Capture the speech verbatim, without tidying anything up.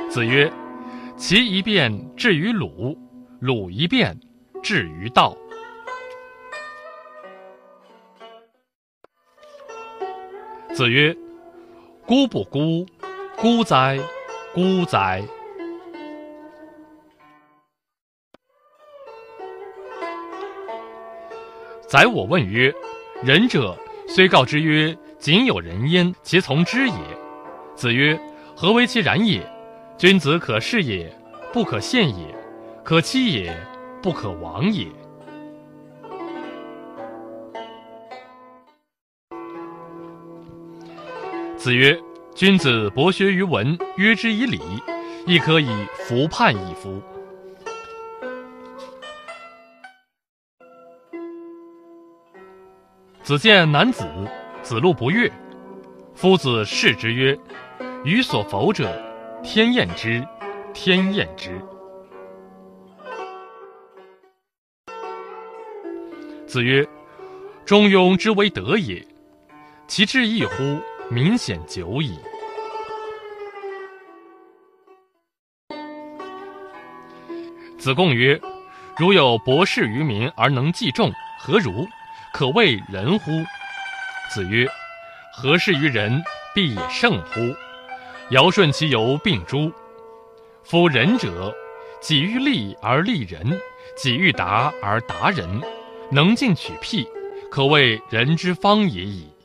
子曰：其一辩至于鲁，鲁一辩至于道。子曰：孤不孤，孤哉，孤哉！宰我问曰：仁者虽告之曰，仅有人焉，其从之也？子曰：何为其然也？君子可视也，不可陷也；可欺也，不可亡也。子曰：君子博学于文，约之以礼，亦可以服判一夫。子见男子，子路不悦。夫子视之曰：予所否者，天厌之，天厌之。子曰：中庸之为德也，其志异乎？民显久矣。子贡曰：如有博士于民而能济众，何如？可谓仁乎？子曰：何事于人，必也圣乎？尧舜其犹并诸。夫仁者，己欲立而立人，己欲达而达人，能进取辟，可谓人之方也已。